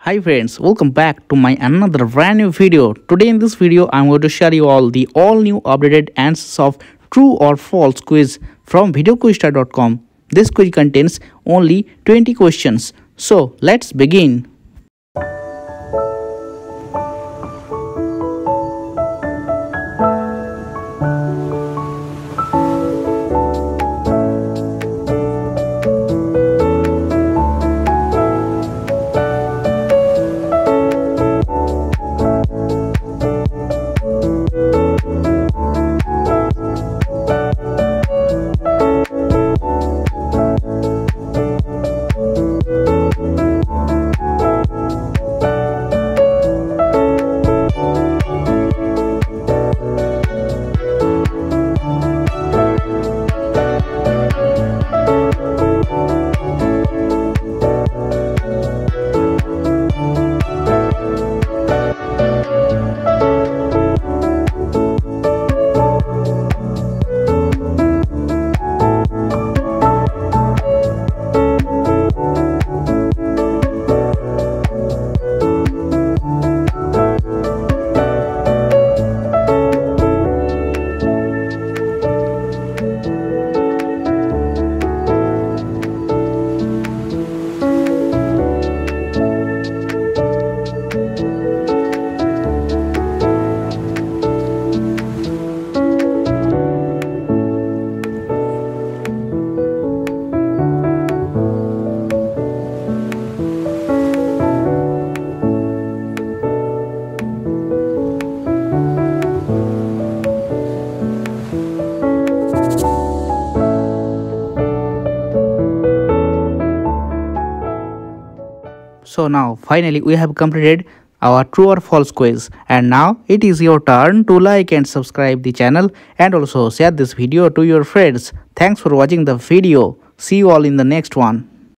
Hi friends, welcome back to my another brand new video. Today in this video I'm going to share you all the all new updated answers of true or false quiz from videoquizstar.com. This quiz contains only 20 questions. So let's begin. So now finally we have completed our true or false quiz, and now it is your turn to like and subscribe the channel and also share this video to your friends. Thanks for watching the video. See you all in the next one.